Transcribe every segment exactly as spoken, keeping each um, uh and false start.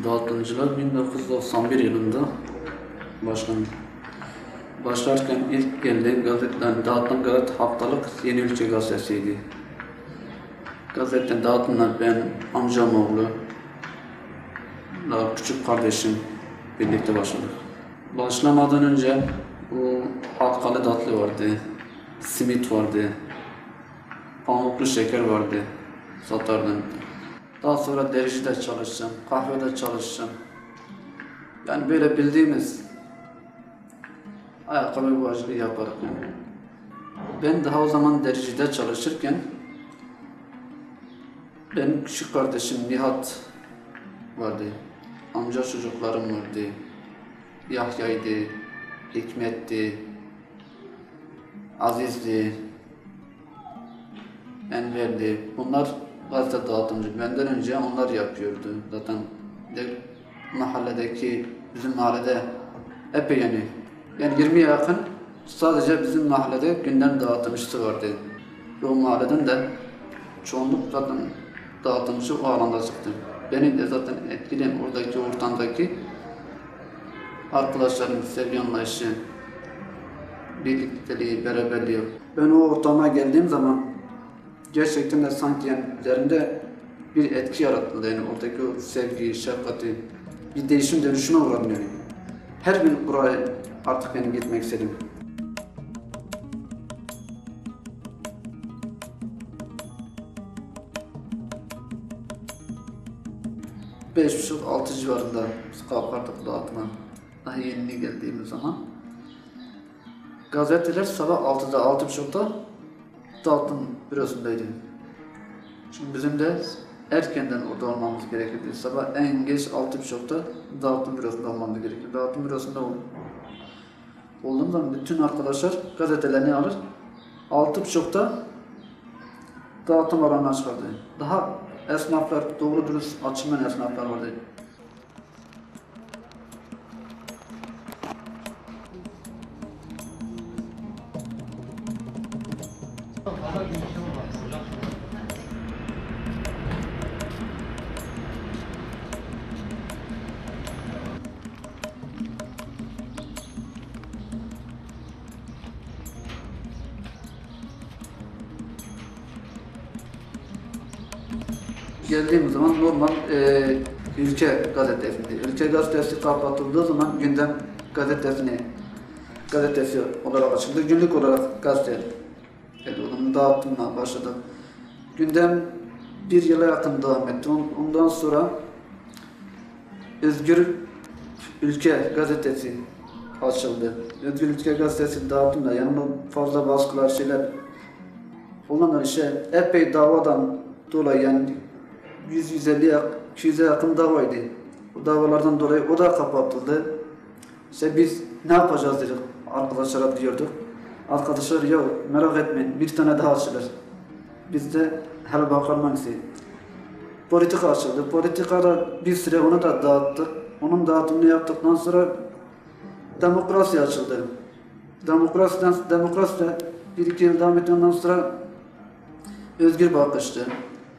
Dağıtımcılar bin dokuz yüz doksan bir yılında başlandı. Başlarken ilk geldiğim gazeteden dağıtılan gazete haftalık Yeni Ülke gazetesiydi. Gazeteden dağıtılan ben, amcam oğlu, daha küçük kardeşim birlikte başladık. Başlamadan önce bu halkalı tatlı vardı, simit vardı, pamuklu şeker vardı, satardım. Daha sonra dericide çalışacağım, kahvede çalışacağım. Yani böyle bildiğimiz ayakkabı bağcılığı yaparım. Ben daha o zaman dericide çalışırken benim küçük kardeşim Nihat vardı. Amca çocuklarım vardı. Yahya'ydı, Hikmet'ti, Aziz'di, Enver'di. Bunlar gazete dağıtımcı. Benden önce onlar yapıyordu. Zaten de mahalledeki, bizim mahallede epey yani, yani yirmiye yakın sadece bizim mahallede gündem dağıtımcısı vardı. Ve o mahalleden de çoğunluk zaten dağıtımcı o alanda çıktı. Beni de zaten etkileyen oradaki ortamdaki arkadaşlarım, sevgi anlayışı, birlikteliği, beraberliği. Ben o ortama geldiğim zaman gerçekten de sanki yani üzerinde bir etki yarattı. Yani oradaki o sevgi, şefkati, bir değişim dönüşüme uğradım yani. Her gün buraya artık benim gitmek istedim. Beş buçuk, altı civarında biz kalkardık dağıtıma. Daha yeni geldiğimiz zaman. Gazeteler sabah altıda, altı buçukta dağıtım bürosundaydı. Çünkü bizim de erkenden orada olmamız gerekirdi. Sabah en geç altı buçukta dağıtım bürosunda olmamız gerekirdi. Dağıtım bürosunda oldum. Olduğum zaman bütün arkadaşlar gazetelerini alır. Altı buçukta dağıtım alanına çıkardı. Daha esnaflar, doğru dürüst açılmayan esnaflar vardı. Geldiğim zaman normal e, Ülke gazetesiydi. Ülke gazetesi kapatıldığı zaman gündem gazetesini gazetesi olarak açıldı. Günlük olarak gazete onun dağıtımına başladı. Gündem bir yıla yakın devam etti. Ondan sonra Özgür Ülke gazetesi açıldı. Özgür Ülke gazetesi dağıtımda yanında fazla baskılar şeyler olanlar işte epey davadan dolayı yani yüz yüz elli iki yüze yakın davaydı. O davalardan dolayı o da kapatıldı. İşte biz ne yapacağız dedik arkadaşlara diyorduk. Arkadaşlar ya merak etmeyin bir tane daha açılır. Biz de hele bakalım hangisi. Politika açıldı. Politikada bir süre onu da dağıttık. Onun dağıtımını yaptıktan sonra demokrasi açıldı. Demokrasiden demokrasi de bir iki yıl devam ettikten sonra Özgür Bakış'tı.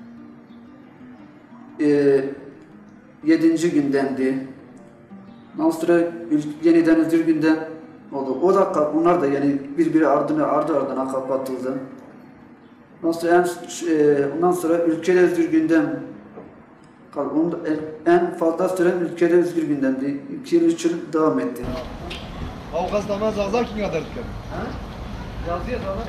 Ee, yedinci gündemdi. Ondan sonra yeniden Özgür gündem oldu. O da onlar da yani birbiri ardına ardı ardına kapatıldı. Ondan sonra en, e, ondan sonra ülkede Özgür gündem kaldı. En fazla süren ülkede Özgür gündemdi. iki yıl üç yıl devam etti. Avukat zaman zazar kim kadar tutar? Ha? Yazıyor zaman.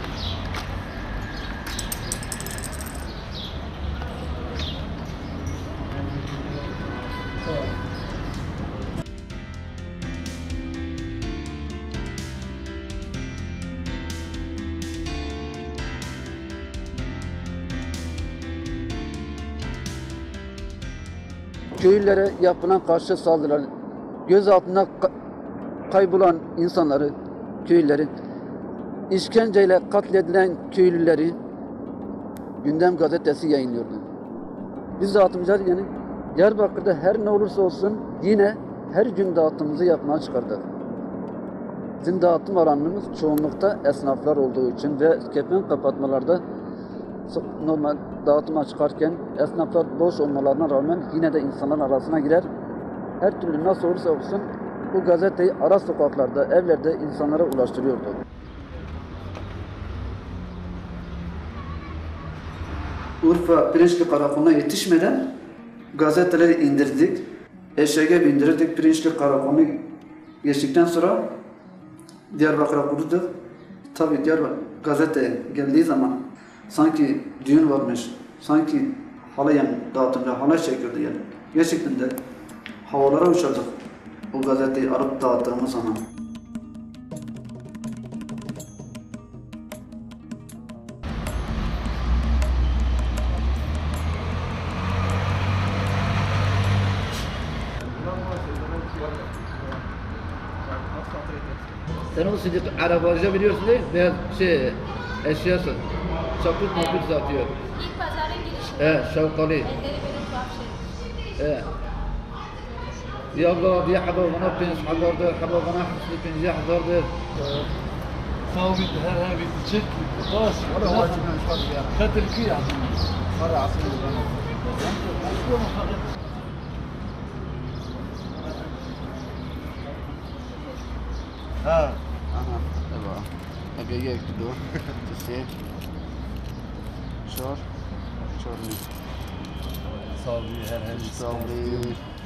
Köylülere yapılan karşı saldırılar, gözaltında kaybolan insanları, köylüleri, işkenceyle katledilen köylüleri Gündem gazetesi yayınlıyordu. Biz dağıtımcılar yani Diyarbakır'da her ne olursa olsun yine her gün dağıtımımızı yapmaya çıkardık. Bizim dağıtım alanımız çoğunlukta esnaflar olduğu için ve kepenk kapatmalarda normal dağıtıma çıkarken esnaflar boş olmalarına rağmen yine de insanların arasına girer. Her türlü nasıl olursa olsun bu gazeteyi ara sokaklarda, evlerde insanlara ulaştırıyordu. Urfa Pirinçli Karakolu'na yetişmeden gazeteleri indirdik. Eşeğe bindirirdik. Pirinçli Karakolu'nu geçtikten sonra Diyarbakır'a kurduk. Tabii Diyarbakır gazete geldiği zaman sanki düğün varmış, sanki halay yani dağıtımda halay çekiyordu yani. Gerçekten de havalara uçardık o gazeteyi alıp dağıttığımız zaman. Sen o sidik arabacı biliyorsun değil mi? Beyaz şey, eşyasın. Çaput maput satıyor. İlk pazarın girişinde. Evet, şavkalı. Elleri böyle tuhaf şey. Evet. يلا دي حبة وبنات بنس حضر ده حبة وبنات حسني بنجي حضر ده Savi her her bir çek. Bas. Hadi hadi. Katil ki ya. Hadi asıl. Ha. Aha, evet. Hadi gel gidiyor. Tüse. Çor. Çorlu. Savi her her bir. Savli.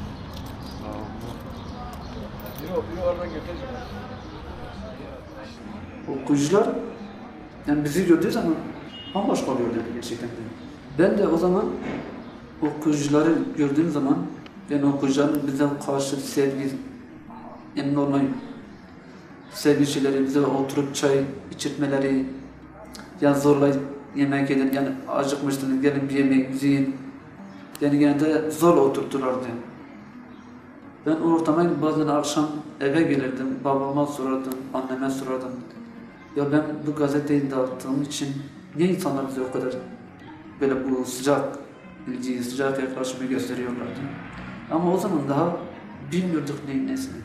Biri biri oradan götürecek. Okuyucular yani bizi gördüğü zaman bambaşka oluyor yani gerçekten de. Ben de o zaman okuyucuları gördüğüm zaman yani okuyucuların bize karşı sevgi yani normal sevgi şeyleri bize oturup çay içirtmeleri yani zorla yemek yedin yani acıkmıştınız gelin bir yemek yiyin yani genelde zorla oturturlardı. Ben o ortama bazen akşam eve gelirdim, babama sorardım, anneme sorardım. Ya ben bu gazeteyi dağıttığım için niye insanlar bize o kadar böyle bu sıcak ilgiyi, sıcak yaklaşımı gösteriyorlardı? Ama o zaman daha bilmiyorduk neyin nesini.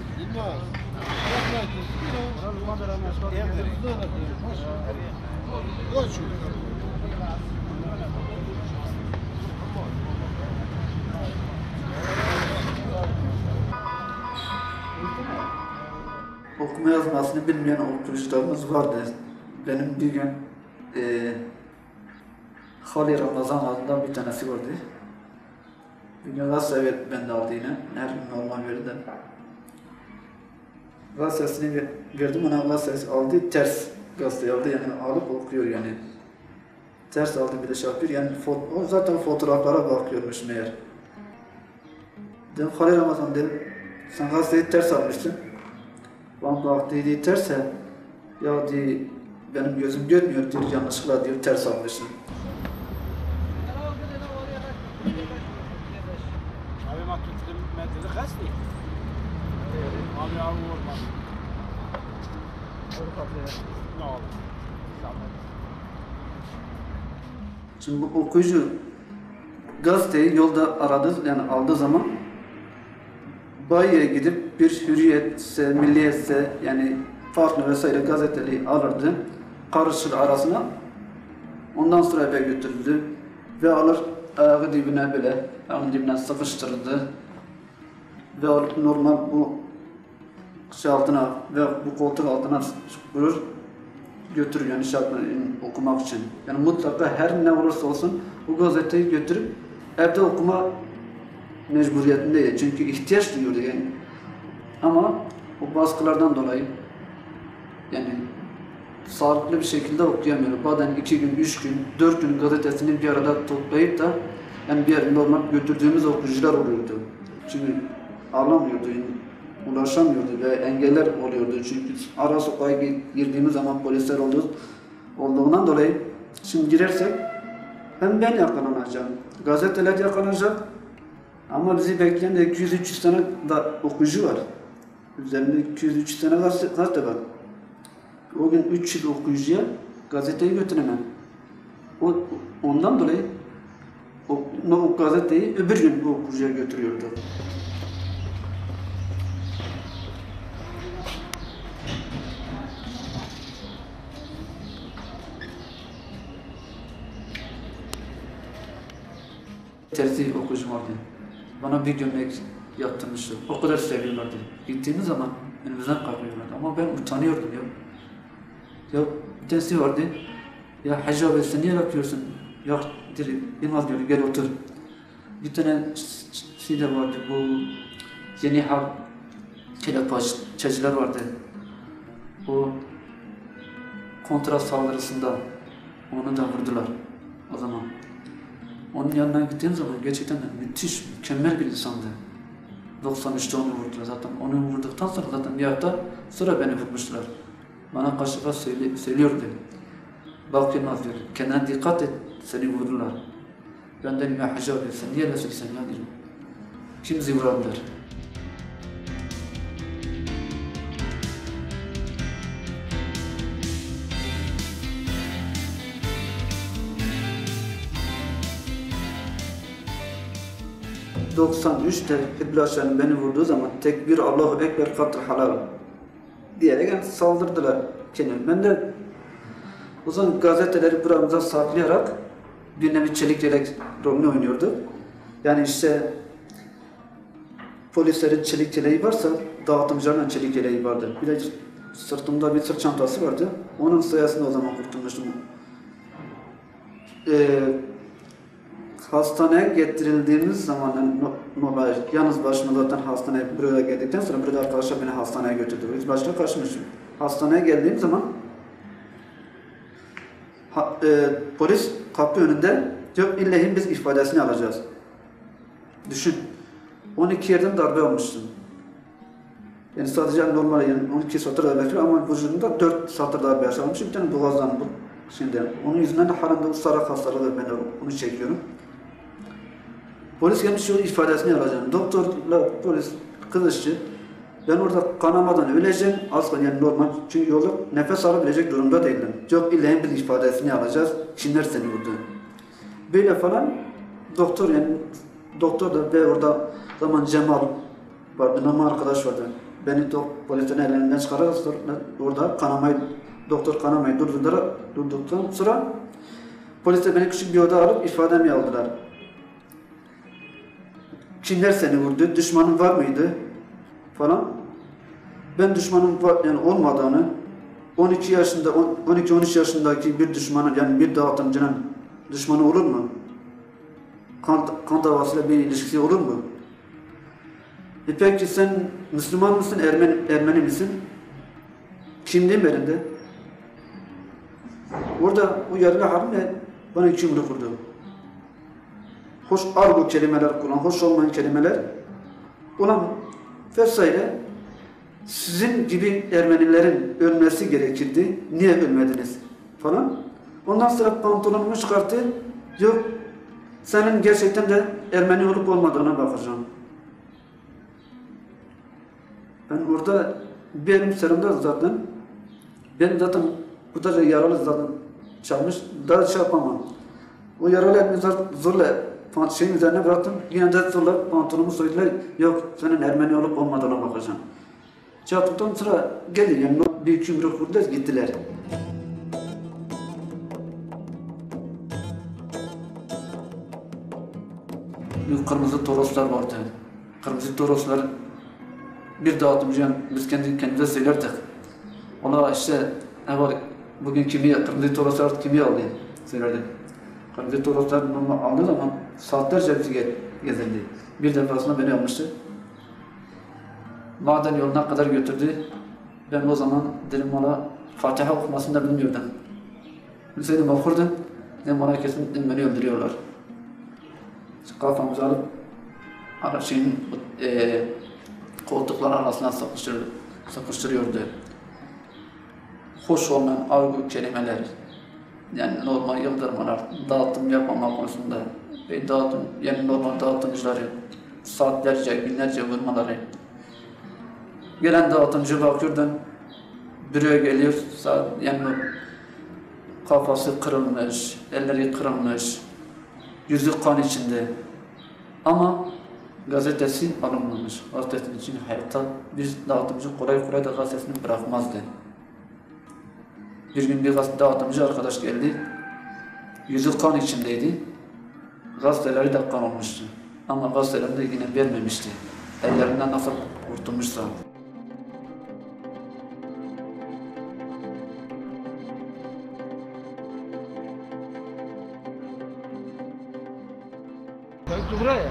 Okuma yazmasını bilmeyen okuyucularımız vardı. Benim bir gün e, Hali Ramazan adında bir tanesi vardı. Bir gün gazete verdi ben de aldı yine. Her gün normal verdi. Gazetesini ver, verdim ona gazetesi aldı ters gazete aldı yani alıp okuyor yani. Ters aldı bir de şey yapıyor yani o zaten fotoğraflara bakıyormuş meğer. Dedim Hali Ramazan dedim sen gazeteyi ters almışsın. Bana bak dedi terse ya diye benim gözüm görmüyor diyor yanlışlıkla diyor ters almışsın. Abi ma tuttum medeli kasti. Abi abi vurma. Ne oldu? Şimdi bu okuyucu gazeteyi yolda aradı yani aldığı zaman bayiye gidip bir hürriyetse, milliyetse yani farklı vesaire gazeteleri alırdı, karışır arasına. Ondan sonra eve götürüldü ve alır ayağı dibine böyle, ayağın dibine sıkıştırdı ve alıp normal bu şey altına ve bu koltuk altına vurur, götürür yani şey yapma, okumak için. Yani mutlaka her ne olursa olsun bu gazeteyi götürüp evde okuma mecburiyetindeydi çünkü ihtiyaç duyuyordu yani. Ama o baskılardan dolayı yani sağlıklı bir şekilde okuyamıyordu. Bazen iki gün, üç gün, dört gün gazetesini bir arada toplayıp da yani bir yer normal götürdüğümüz okuyucular oluyordu. Çünkü alamıyordu, yani ulaşamıyordu ve engeller oluyordu çünkü ara sokağa girdiğimiz zaman polisler olduğu, olduğundan dolayı şimdi girersek hem ben yakalanacağım, gazeteler yakalanacak. Ama bizi bekleyen de iki yüz üç yüz tane da okuyucu var. Üzerinde iki yüz üç yüz tane gazete, gazete var. O gün üç yüz okuyucuya gazeteyi götüremem. O, ondan dolayı o, o gazeteyi öbür gün bu okuyucuya götürüyordu. terzi okuyucum vardı. Bana bir gömlek yaptırmıştı. O kadar seviyorlardı. Gittiğimiz zaman önümüzden kalkıyorlardı. Ama ben utanıyordum ya. Ya bir tanesi vardı. Ya Hacı abi sen niye yapıyorsun? Ya dedi, Yılmaz diyor gel otur. Bir tane şey de vardı bu yeni hal kelepçeciler vardı. O kontra saldırısında onu da vurdular o zaman. Onun yanına gittiğim zaman gerçekten de müthiş, mükemmel bir insandı. doksan üçte onu vurdular zaten. Onu vurduktan sonra zaten bir hafta sonra beni vurmuşlar. Bana karşı karşı söyle, söylüyordu. Bak Yılmaz diyor, kendine dikkat et, seni vurdular. Ben dedim ya Hacı abi sen niye öyle söylesen ya dedim. Kim bizi vurabilir? doksan üçte Hiblaşan beni vurduğu zaman tekbir Allahu Ekber katr halal diyerek yani saldırdılar kendime. Ben de o zaman gazeteleri buramıza saklayarak bir nevi çelik yelek rolünü oynuyordu. Yani işte polislerin çelik yeleği varsa dağıtımcıların çelik yeleği vardı. Bir de sırtımda bir sırt çantası vardı. Onun sayesinde o zaman kurtulmuştum. Ee, Hastaneye getirildiğimiz zaman yani normal, yalnız başıma zaten hastaneye buraya geldikten sonra burada arkadaşlar beni hastaneye götürdü. Biz başta karşımışım. Hastaneye geldiğim zaman ha, e, polis kapı önünde diyor illehin biz ifadesini alacağız. Düşün. on iki yerden darbe almıştım. Yani sadece normal yani on iki satır darbe yapıyor ama vücudumda dört satır darbe yaşamışım. Bir tane boğazdan bu. Şimdi onun yüzünden de halen de ustarak hastalığı ben onu çekiyorum. Polis gelmiş yolu ifadesini alacağım. Doktorla polis kızışçı. Ben orada kanamadan öleceğim. Asla yani normal. Çünkü yolda nefes alabilecek durumda değilim. Yok illa bir ifadesini alacağız. Kimler seni vurdu? Böyle falan doktor yani doktor da ve orada zaman Cemal vardı. Nama arkadaş vardı. Beni polisin ellerinden çıkararak orada kanamayı doktor kanamayı durdurdular. Durduktan sonra polis de beni küçük bir oda alıp ifademi aldılar. Kimler seni vurdu? Düşmanın var mıydı? Falan. Ben düşmanın var, yani olmadığını, on iki yaşında, on iki on üç yaşındaki bir düşmanın yani bir dağıtımcının düşmanı olur mu? Kan, kan davasıyla bir ilişkisi olur mu? E peki sen Müslüman mısın, Ermeni, Ermeni misin? Kimliğin elinde. Orada bu yarılı halimle bana iki yumruk vurdu. Hoş argo kelimeler kullan, hoş olmayan kelimeler ulan vesaire sizin gibi Ermenilerin ölmesi gerekirdi, niye ölmediniz falan. Ondan sonra pantolonumu çıkarttı, yok senin gerçekten de Ermeni olup olmadığına bakacağım. Ben orada benim serimde zaten benim zaten bu da yaralı zaten çalmış, daha şey yapamam. O yaralı elimi zorla şeyin üzerine bıraktım, yine de zorla pantolonumu soydular, yok senin Ermeni olup olmadığına bakacağım. Çarptıktan sonra geldi yani bir iki yumruk vurdular, gittiler. Kırmızı Toroslar vardı. Kırmızı Toroslar bir dağıtımcı yani biz kendi kendimize söylerdik. Ona işte ne var bugün kimi Kırmızı Toroslar kimi aldı söylerdik. Kırmızı Toroslar aldığı zaman saatlerce bizi gezildi. Bir defasında beni almıştı. Maden yoluna kadar götürdü. Ben o zaman dedim ona Fatiha okumasını da bilmiyordum. Hüseyin'im okurdum. Dedim ona kesin beni öldürüyorlar. Kafamızı alıp araçın e, koltukların arasına sıkıştır, sıkıştırıyordu. Hoş olmayan argo kelimeler, yani normal yıldırmalar, dağıtım yapmama konusunda ve dağıtım, yani normal dağıtımcıları saatlerce, günlerce vurmaları. Gelen dağıtımcı bakıyordum, buraya geliyor, saat, yani kafası kırılmış, elleri kırılmış, yüzü kan içinde. Ama gazetesi alınmamış. Gazetesi için hayatta bir dağıtımcı kolay kolay da gazetesini bırakmazdı. Bir gün bir dağıtımcı arkadaş geldi. Yüzü kan içindeydi. gazeteleri de kan olmuştu. Ama gazetelerini de yine vermemişti. Ellerinden nasıl kurtulmuşsa. Ben buraya.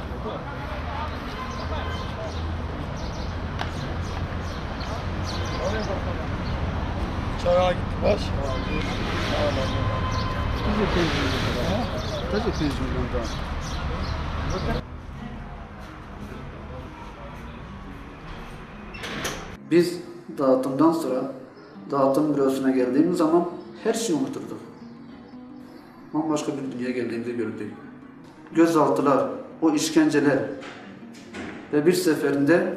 Çaya gitti baş. Biz de tecrübeliyiz. Ha? Tabii tecrübeliyiz daha. Biz dağıtımdan sonra dağıtım bürosuna geldiğimiz zaman her şeyi unuturduk. Bambaşka bir dünyaya geldiğimizi gördük. Gözaltılar, o işkenceler ve bir seferinde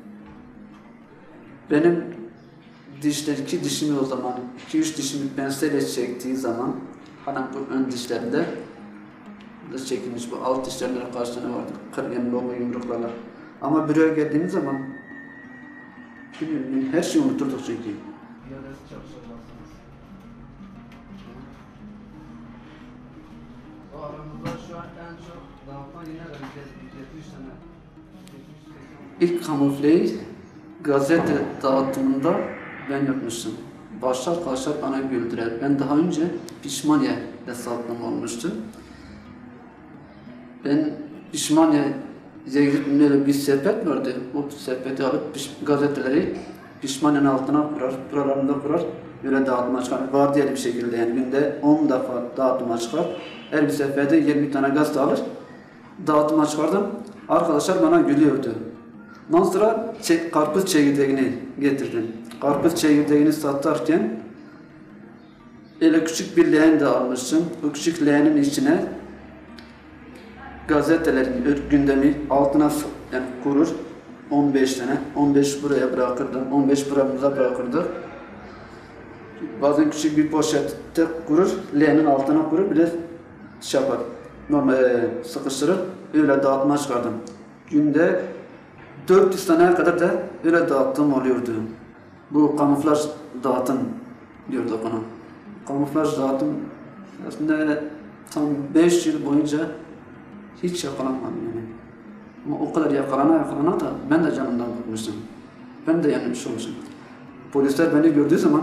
benim dişler, iki dişimi o zaman, iki üç dişimi penseyle çektiği zaman hani bu ön dişlerinde da çekilmiş bu alt dişlerinde kaç tane vardı, kırgen lomu yumruklarla. Ama büroya geldiğimiz zaman bilmiyorum, her şeyi unuturduk çünkü. O aramızda şu an en çok dağıtan yine de yetmiş tane. İlk kamufleyi gazete dağıtımında ben yapmıştım. Başlar başlar bana güldüler. Ben daha önce Pişmaniye hesaplım olmuştu. Ben Pişmaniye'ye gidip böyle bir sepet vardı. O sepeti alıp piş, gazeteleri Pişmaniye'nin altına kurar, buralarında kurar. Böyle dağıtıma çıkar. Var diye bir şekilde yani günde on defa dağıtıma çıkar. Her bir seferde yirmi tane gazete alır. Dağıtıma çıkardım. Arkadaşlar bana gülüyordu. Ondan sonra çe karpuz çekirdeğini getirdim. Karpuz çekirdeğini satarken öyle küçük bir leğen de almıştım. Bu küçük leğenin içine gazetelerin gündemi altına yani kurur. on beş tane. on beş buraya bırakırdım. on beş buramıza bırakırdık. Bazen küçük bir poşette kurur. Leğenin altına kurur. Bir de şey yapar. Normal sıkıştırır. Öyle dağıtma çıkardım. Günde dört yüz taneye kadar da öyle dağıttığım oluyordu. Bu kamuflaj dağıtım diyorduk ona. Kamuflaj dağıtım aslında tam beş yıl boyunca hiç yakalanmadım yani. Ama o kadar yakalana yakalana da ben de canımdan bıkmıştım. Ben de yanılmış olmuşum. Polisler beni gördüğü zaman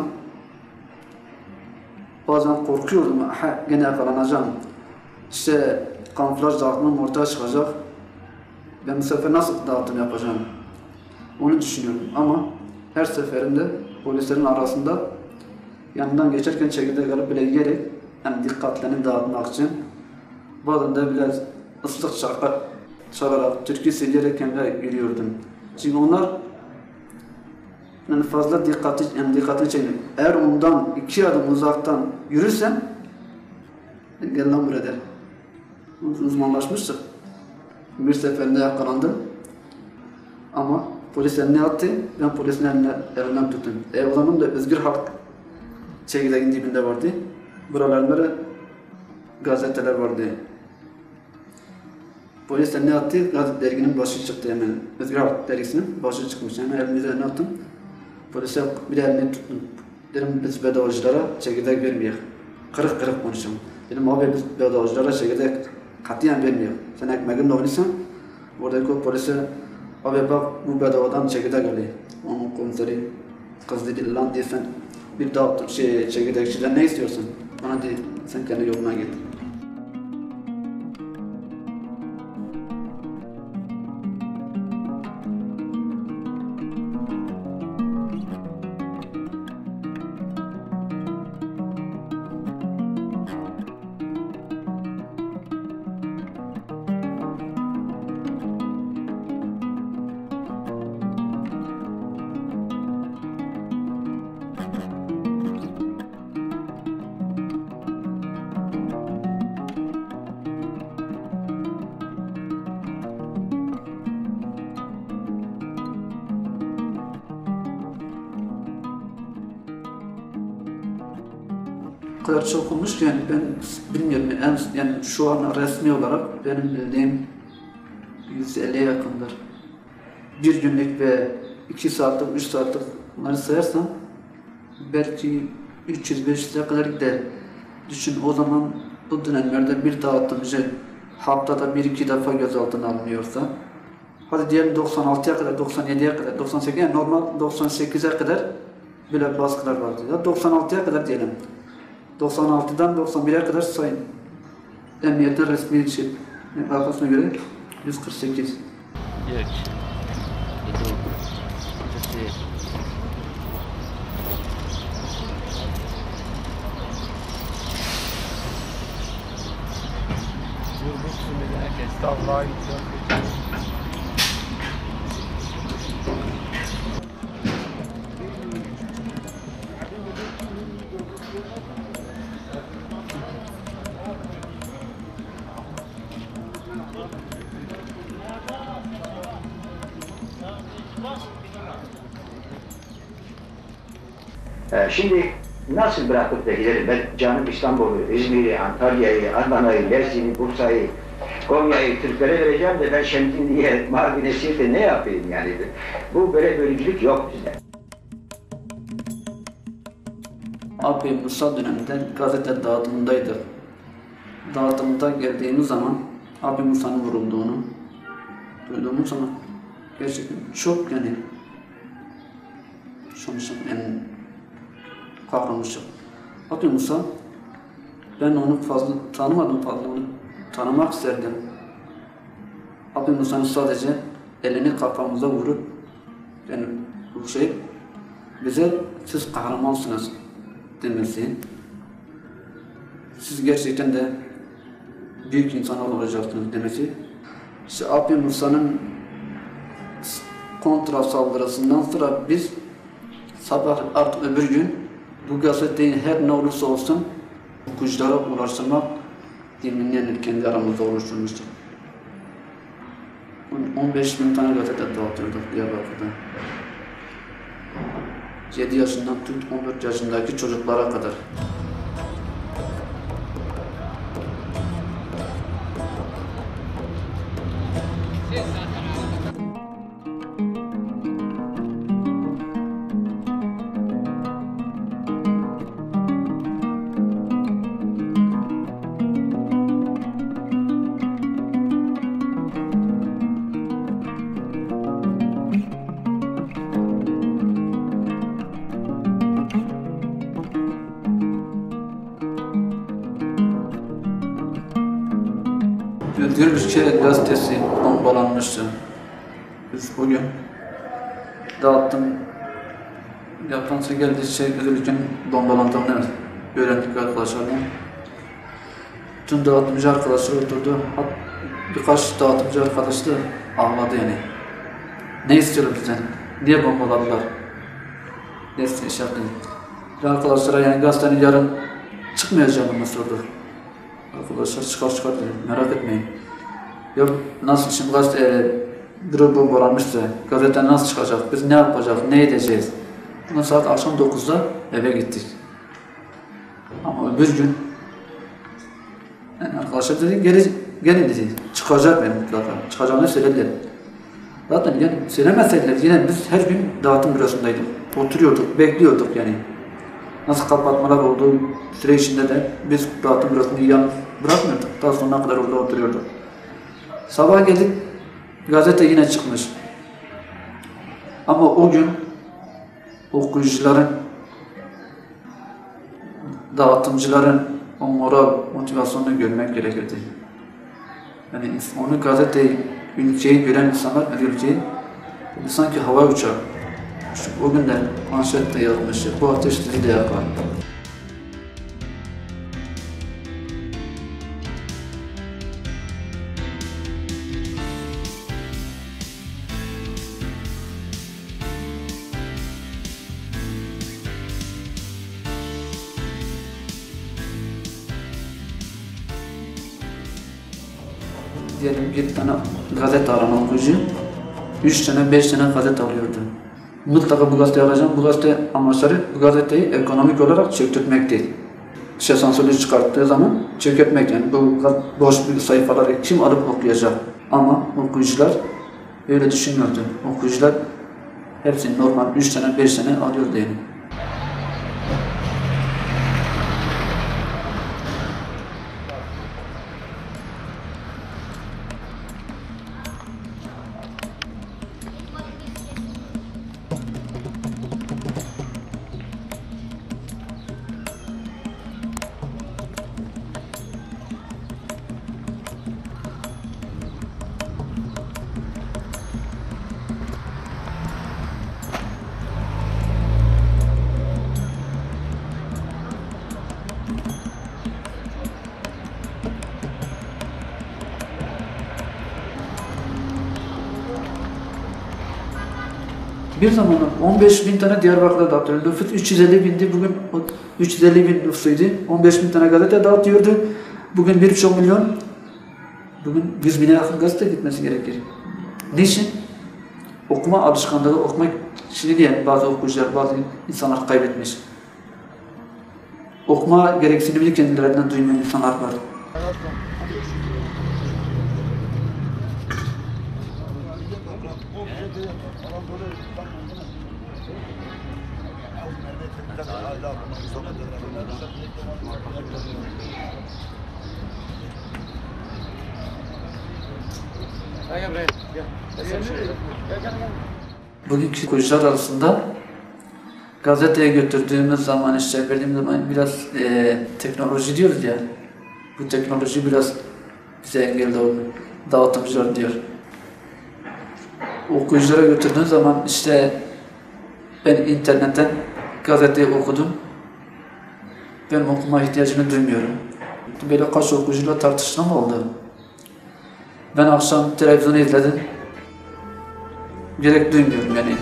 bazen korkuyordum. Ha, gene yakalanacağım. İşte kamuflaj dağıtımım ortaya çıkacak. Ben bu sefer nasıl dağıtım yapacağım? Onu düşünüyorum ama her seferinde polislerin arasında yanından geçerken çekirdek alıp bile yiyerek yani dikkatlerini dağıtmak için bazen de biraz ıslık şarkı çalarak, türkü söyleyerek kendime yürüyordum. Çünkü onlar yani fazla dikkati, yani dikkatini çekiyor. Eğer ondan iki adım uzaktan yürürsen gel lan buraya der. Uzmanlaşmıştık. Bir seferinde yakalandım. Ama polis eline attı. Ben polisin eline, elinden tuttum. E o zaman da Özgür Halk çekirdeğin dibinde vardı. Buralarında da gazeteler vardı. Polis eline attı. Gazete derginin başı çıktı hemen. Özgür Halk dergisinin başı çıkmış. Hemen elimi üzerine attım. Polise bir elini tuttum. Dedim biz bedavacılara çekirdek vermiyor. Kırık kırık konuşuyorum. Dedim abi biz bedavacılara çekirdek katiyen vermiyor. Sen ekmeğinle oynaysan, oradaki o polise abi bak bu bedavadan çekirdek alıyor. Onun komiseri kız dedi lan diye sen bir daha şey, çekirdekçiden ne istiyorsun? Bana dedi sen kendi yoluna git. O kadar çok olmuş ki yani ben bilmiyorum en, yani şu an resmi olarak benim bildiğim yüz elliye yakındır. Bir günlük ve iki saatlik, üç saatlik bunları sayarsam belki üç yüz beş yüze kadar gider. Düşün o zaman bu dönemlerde bir dağıtımcı haftada bir iki defa gözaltına alınıyorsa, hadi diyelim doksan altıya kadar, doksan yediye kadar, doksan sekize, yani normal doksan sekize kadar böyle baskılar vardı. Ya doksan altıya kadar diyelim. doksan altıdan doksan bire kadar sayın. Emniyetin resmi şey, arkasına göre yüz kırk sekiz. Yok. Itu. Itu sih. Estağfurullah. Ee, Şimdi nasıl bırakıp da giderim? Ben canım İstanbul'u, İzmir'i, Antalya'yı, Adana'yı, Mersin'i, Bursa'yı, Konya'yı Türklere vereceğim de ben Şemdinli'ye, Mardin'e, Siirt'e ne yapayım yani? Bu böyle bölücülük yok bizde. Abi Musa döneminde gazete dağıtımındaydı. Dağıtımda geldiğimiz zaman Abi Musa'nın vurulduğunu duyduğumuz zaman gerçekten çok yani sonuçta yani kavramışım. Abi Musa, ben onu fazla tanımadım, fazla onu tanımak isterdim. Abi Musa'nın sadece elini kafamıza vurup yani bu şey bize siz kahramansınız demesi, siz gerçekten de büyük insanlar olacaksınız demesi, işte Abi Musa'nın kontra saldırısından sonra biz sabah artık öbür gün bu gazeteyi her ne olursa olsun okuyuculara ulaştırmak dilimini kendi aramızda oluşturmuştuk. on beş bin tane gazete dağıtıyorduk Diyarbakır'da. yedi yaşından tut on dört yaşındaki çocuklara kadar. Gülüşçe gazetesi bombalanmıştı. Biz bugün dağıttım. Yapılansa geldi şey Gülüşçe'nin bombalandığını öğrendik arkadaşlarla. Tüm dağıtımcı arkadaşlar oturdu. Hat, birkaç dağıtımcı arkadaş da ağladı yani. Ne istiyorlar bizden? Niye bombaladılar? Ne istiyorlar? Arkadaşlara yani gazetenin yarın çıkmayacağını sordu. Arkadaşlar çıkar çıkar dedi, merak etmeyin. Yok nasıl şimdi gazete e, büro bombalanmışsa gazete nasıl çıkacak, biz ne yapacağız, ne edeceğiz? Bugün saat akşam dokuzda eve gittik. Ama öbür gün yani arkadaşlar dedi, gelin, gelin dedi, çıkacak benim mutlaka, çıkacağını söylediler. Zaten yani söylemeseydiler yine biz her gün dağıtım bürosundaydık, oturuyorduk, bekliyorduk yani. Nasıl kapatmalar olduğu süre içinde de biz dağıtım bürosunu yalnız bırakmıyorduk. Daha sonuna kadar orada oturuyorduk. Sabah geldik, gazete yine çıkmış. Ama o gün okuyucuların, dağıtımcıların o moral, motivasyonunu görmek gerekirdi. Yani onu gazeteyi, ülkeyi gören insanlar, ülkeyi sanki hava uçağı. O gün de manşet de yazmış, bu ateş sizi de yakar. Diyelim bir tane gazete alan okuyucu, üç tane, beş tane gazete alıyordu. Mutlaka bu gazeteyi alacağım. Bu gazete amaçları bu gazeteyi ekonomik olarak çöktürtmek değil. İşte sansürlü çıkarttığı zaman çökertmek yani bu boş bir sayfaları kim alıp okuyacak? Ama okuyucular öyle düşünmüyordu. Okuyucular hepsini normal üç tane, beş tane alıyordu yani. Bir zamanlar on beş bin tane Diyarbakır'da dağıtıyordu. Nüfus üç yüz elli bindi. Bugün üç yüz elli bin nüfusuydu. on beş bin tane gazete dağıtıyordu. Bugün bir buçuk milyon. Bugün yüz bine yakın gazete gitmesi gerekir. Niçin? Okuma alışkanlığı, okumak şimdi diye bazı okuyucular, bazı insanlar kaybetmiş. Okuma gereksinimini kendilerinden duymayan insanlar var. Bugünkü okuyucular arasında gazeteye götürdüğümüz zaman, işte verdiğimiz zaman biraz e, teknoloji diyoruz ya, bu teknoloji biraz bize engel oldu, dağıtımcılar diyor. Okuyuculara götürdüğün zaman işte ben internetten gazeteyi okudum, ben okuma ihtiyacını duymuyorum. Böyle kaç okuyucuyla tartışma mı oldu? Ben akşam televizyonu izledim, gerek duymuyorum yani.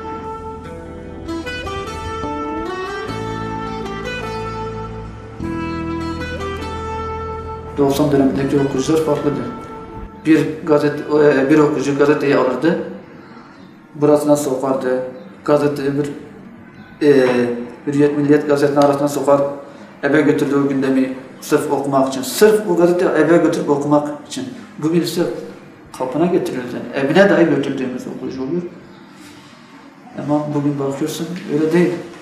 doksan dönemindeki okuyucular farklıdır. Bir gazete, bir okuyucu gazeteyi alırdı, burasına sokardı, gazeteyi bir e, Hürriyet Milliyet gazetesinin arasına sokar, eve götürdüğü gündemi sırf okumak için, sırf bu gazeteyi eve götürüp okumak için. Bugün ise kapına getiriyoruz, yani evine dahi götürdüğümüz okuyucu oluyor. Ama bugün bakıyorsun öyle değil.